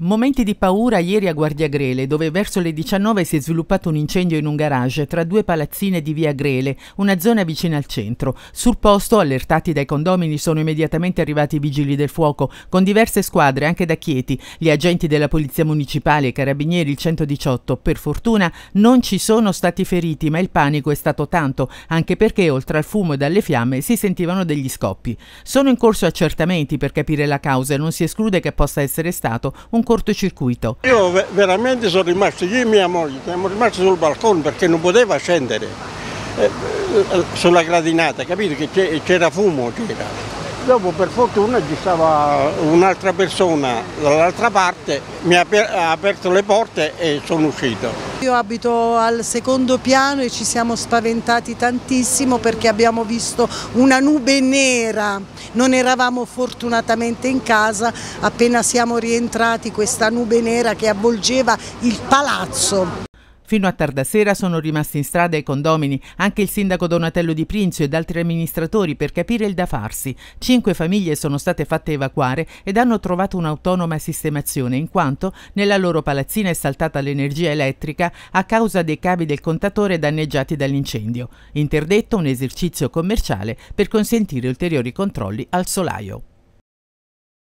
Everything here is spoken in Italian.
Momenti di paura ieri a Guardiagrele, dove verso le 19 si è sviluppato un incendio in un garage tra due palazzine di via Grele, una zona vicina al centro. Sul posto, allertati dai condomini, sono immediatamente arrivati i vigili del fuoco, con diverse squadre anche da Chieti, gli agenti della Polizia Municipale, i Carabinieri, il 118. Per fortuna non ci sono stati feriti, ma il panico è stato tanto, anche perché oltre al fumo e dalle fiamme si sentivano degli scoppi. Sono in corso accertamenti per capire la causa e non si esclude che possa essere stato un cortocircuito. Io veramente sono rimasto, io e mia moglie siamo rimasti sul balcone perché non poteva scendere sulla gradinata, capito che c'era fumo. Dopo per fortuna ci stava un'altra persona dall'altra parte, mi ha aperto le porte e sono uscito. Io abito al secondo piano e ci siamo spaventati tantissimo perché abbiamo visto una nube nera. Non eravamo fortunatamente in casa, appena siamo rientrati questa nube nera che avvolgeva il palazzo. Fino a tarda sera sono rimasti in strada i condomini, anche il sindaco Donatello Di Prinzio ed altri amministratori per capire il da farsi. 5 famiglie sono state fatte evacuare ed hanno trovato un'autonoma sistemazione, in quanto nella loro palazzina è saltata l'energia elettrica a causa dei cavi del contatore danneggiati dall'incendio. Interdetto un esercizio commerciale per consentire ulteriori controlli al solaio.